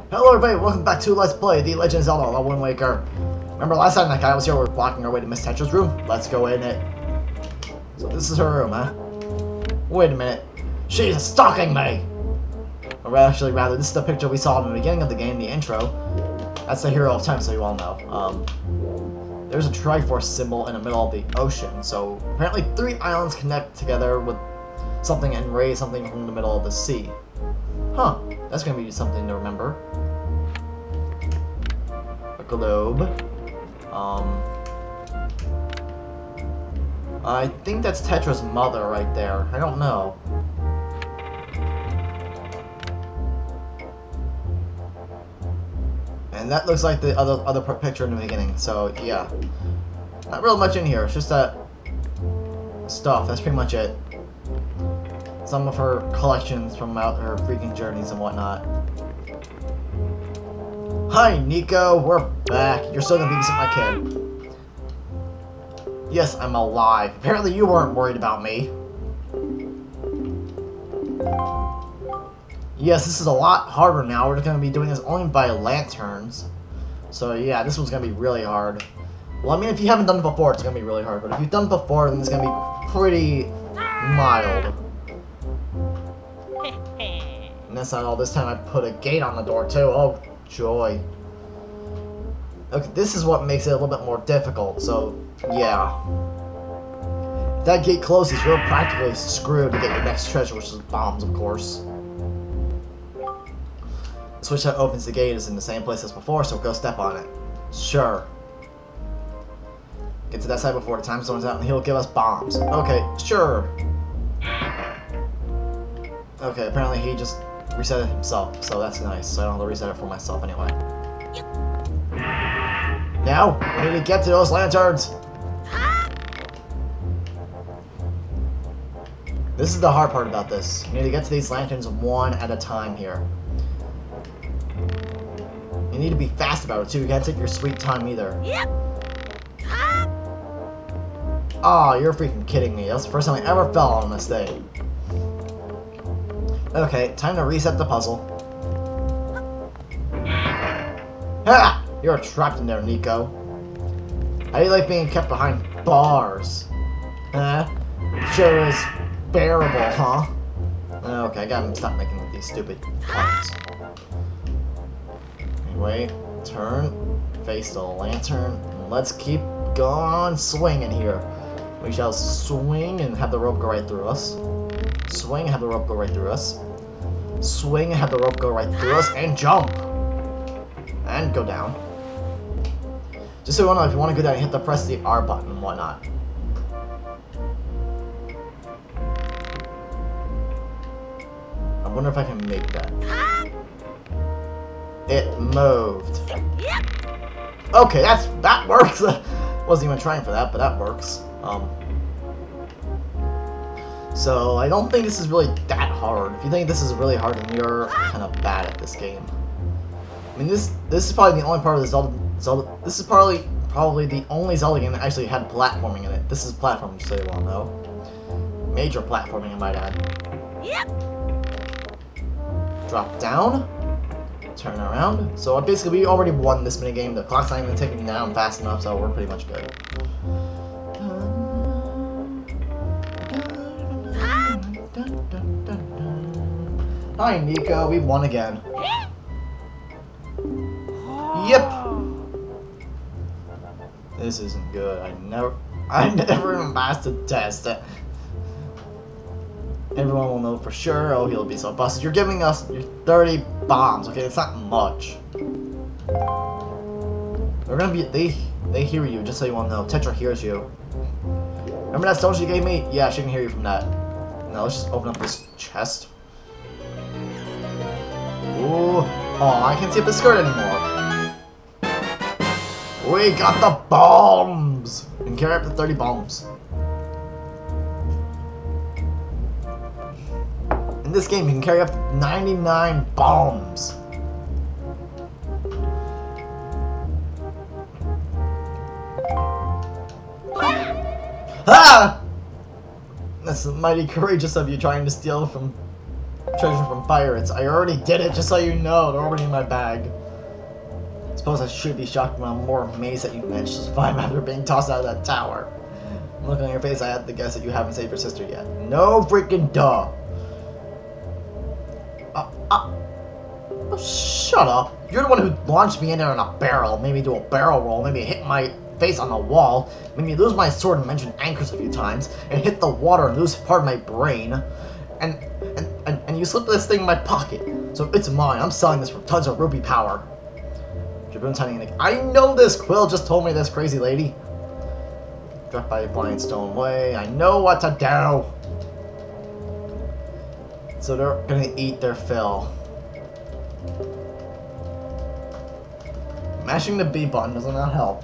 Hello everybody, welcome back to Let's Play The Legend of Zelda: Wind Waker. Remember last time that guy was here, we were walking our way to Miss Tetra's room? Let's go in it. So this is her room, huh? Wait a minute. She's stalking me! Or actually, rather, this is the picture we saw in the beginning of the game, the intro. That's the hero of time, so you all know. There's a Triforce symbol in the middle of the ocean, so apparently 3 islands connect together with something and raise something from the middle of the sea. Huh, that's gonna be something to remember. A globe. I think that's Tetra's mother right there. I don't know. And that looks like the other picture in the beginning, so yeah. Not real much in here, it's just that stuff, that's pretty much it. Some of her collections from out her freaking journeys and whatnot. Hi, Niko, we're back. You're still gonna babysit my kid. Yes, I'm alive. Apparently you weren't worried about me. Yes, this is a lot harder now. We're gonna be doing this only by lanterns. So yeah, this one's gonna be really hard. Well, I mean, if you haven't done it before, it's gonna be really hard. But if you've done it before, then it's gonna be pretty mild. And that's not all. This time I put a gate on the door too. Oh, joy. Okay, this is what makes it a little bit more difficult. So, yeah. If that gate closes, you're practically screwed to get your next treasure, which is bombs, of course. The switch that opens the gate is in the same place as before, so go step on it. Sure. Get to that side before the time zone's out, and he'll give us bombs. Okay, sure. Okay, apparently he just reset it himself, so that's nice. So I don't have to reset it for myself anyway. Now, we need to get to those lanterns! This is the hard part about this. You need to get to these lanterns one at a time here. You need to be fast about it too, you can't take your sweet time either. Aw, you're freaking kidding me. That was the first time I ever fell on this thing. Okay, time to reset the puzzle. Ha! You're trapped in there, Niko. How do you like being kept behind bars? Huh? Sure is bearable, huh? Okay, I gotta stop making these stupid puns. Anyway, turn, face the lantern, and let's keep going swinging here. We shall swing and have the rope go right through us. Swing, have the rope go right through us. Swing, have the rope go right through us, and jump! And go down. Just so you know, if you want to go down, you have to press the R button and whatnot. I wonder if I can make that. It moved. Okay, that works! Wasn't even trying for that, but that works. So, I don't think this is really that hard. If you think this is really hard, then you're kind of bad at this game. I mean, this is probably the only part of the Zelda. This is probably the only Zelda game that actually had platforming in it. This is platforming, so you all know. Major platforming, I might add. Drop down. Turn around. So basically, we already won this minigame. The clock's not even ticking down fast enough, so we're pretty much good. Hi, Niko. We won again. Yep. This isn't good. I never even passed the test. Everyone will know for sure. Oh, he'll be so busted. You're giving us 30 bombs. Okay, it's not much. They're gonna be. They hear you. Just so you all know, Tetra hears you. Remember that stone she gave me? Yeah, she can hear you from that. Now let's just open up this chest. Ooh. Oh, I can't see up the skirt anymore. We got the bombs! We can carry up to 30 bombs. In this game, you can carry up to 99 bombs. Ah! That's mighty courageous of you trying to steal from treasure from pirates. I already did it, just so you know. They're already in my bag. Suppose I should be shocked when I'm more amazed that you managed to survive after being tossed out of that tower. Looking on your face, I had to guess that you haven't saved your sister yet. No freaking duh. Oh, shut up. You're the one who launched me in there in a barrel, made me do a barrel roll, made me hit my face on the wall, made me lose my sword and mention anchors a few times, and hit the water and lose part of my brain. And you slipped this thing in my pocket. So it's mine. I'm selling this for tons of rupee power. I know this. Quill just told me this, crazy lady. Struck by a blind stone way. I know what to do. So they're gonna eat their fill. Mashing the B button does not help.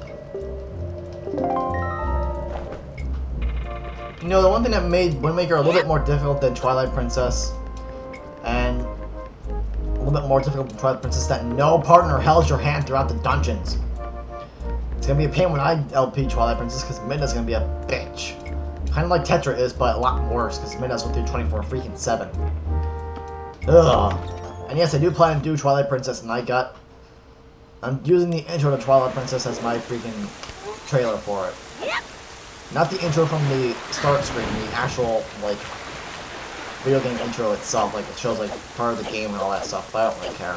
You know, the one thing that made Wind Waker a little bit more difficult than Twilight Princess, and a little bit more difficult than Twilight Princess, is that no partner held your hand throughout the dungeons. It's gonna be a pain when I LP Twilight Princess because Midna's gonna be a bitch. Kind of like Tetra is, but a lot worse because Midna's went through 24/7. Ugh. And yes, I do plan to do Twilight Princess, and I'm using the intro to Twilight Princess as my freaking trailer for it. Not the intro from the start screen, the actual, like, video game intro itself. Like, it shows, like, part of the game and all that stuff, but I don't really care.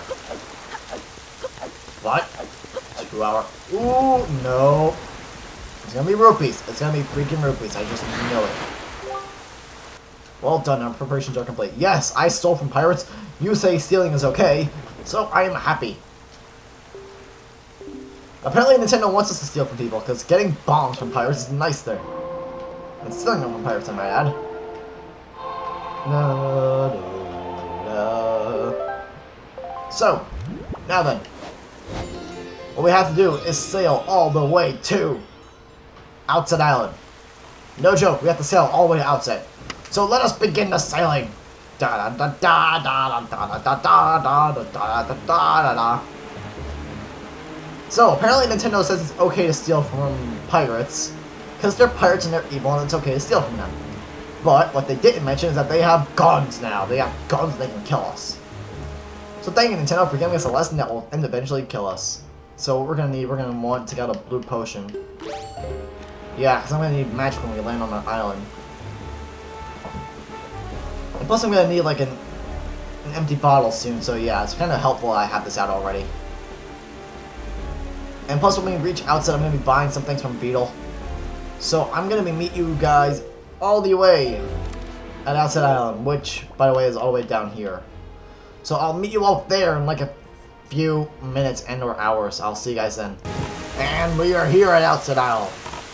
What? 2 hour. Ooh, no. It's gonna be rupees. It's gonna be freaking rupees. I just know it. Well done, our preparations are complete. Yes, I stole from pirates. You say stealing is okay, so I am happy. Apparently Nintendo wants us to steal from people, because getting bombs from pirates is a nice thing. And stealing them from pirates, I might add. So, now then. What we have to do is sail all the way to Outset Island. No joke, we have to sail all the way to Outset. So let us begin the sailing. Da da da da da da da da da da da da da da. So, apparently Nintendo says it's okay to steal from pirates, because they're pirates and they're evil and it's okay to steal from them. But, what they didn't mention is that they have guns now. They have guns and they can kill us. So thank you, Nintendo, for giving us a lesson that will eventually kill us. So what we're gonna want to get a blue potion. Yeah, because I'm gonna need magic when we land on the island. And plus I'm gonna need like an empty bottle soon, so yeah, it's kind of helpful I have this out already. And plus when we reach Outset, I'm going to be buying some things from Beetle. So I'm going to meet you guys all the way at Outset Island, which, by the way, is all the way down here. So I'll meet you out there in like a few minutes and or hours. I'll see you guys then. And we are here at Outset Island.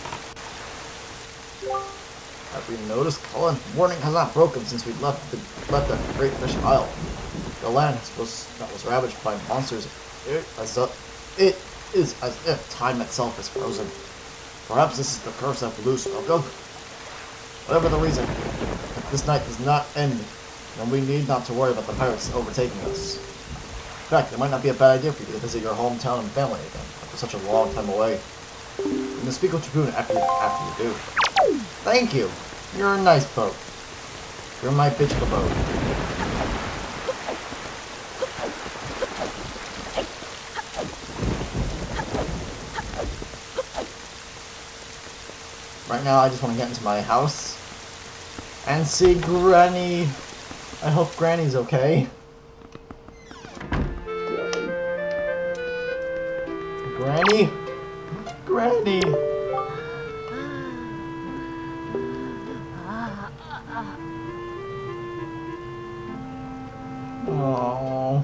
Have you noticed, Cullen? Warning has not broken since we left the Great Fish Isle. The land that was ravaged by monsters. It is as if time itself is frozen. Perhaps this is the curse that Blue spoke of. Whatever the reason, this night does not end, and we need not to worry about the pirates overtaking us. In fact, it might not be a bad idea for you to visit your hometown and family again, after such a long time away. You can speak with Dragoon after you do. Thank you. You're a nice boat. You're my bitch of a boat. Right now, I just want to get into my house and see Granny. I hope Granny's okay. Granny? Granny! Oh.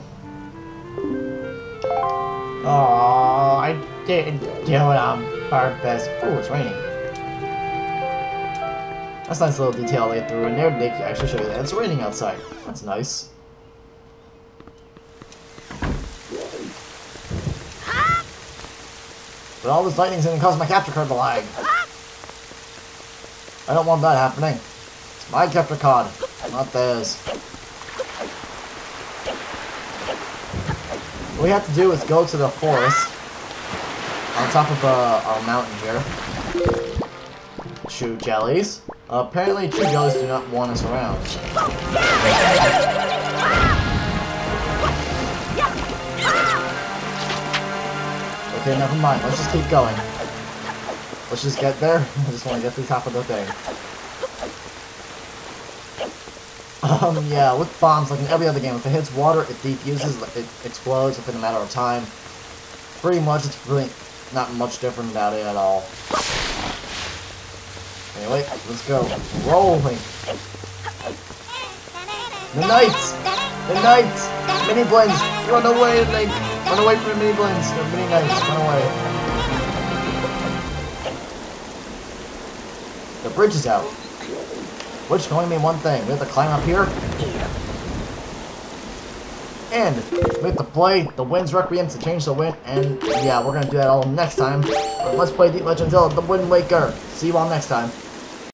Oh, I didn't do it on purpose. Oh, it's raining. That's a nice little detail they threw in there. They actually show you that it's raining outside. That's nice. But all this lightning's gonna cause my capture card to lag. I don't want that happening. It's my capture card, not theirs. What we have to do is go to the forest on top of our mountain here. Chew jellies. Apparently, chew jellies do not want us around. Okay, never mind. Let's just keep going. Let's just get there. I just want to get through top of the thing. Yeah, with bombs, like in every other game, if it hits water, it defuses, it explodes within a matter of time. Pretty much, it's really not much different about it at all. Anyway, let's go. Rolling. The knights! The knights! Mini blends! Run away, Link! Run away from the mini blends! The mini knights, run away. The bridge is out. Which can only mean one thing. We have to climb up here. And we have to play the Wind's Requiem to change the wind. And yeah, we're going to do that all next time. Let's play Let's Zelda, the Wind Waker. See you all next time.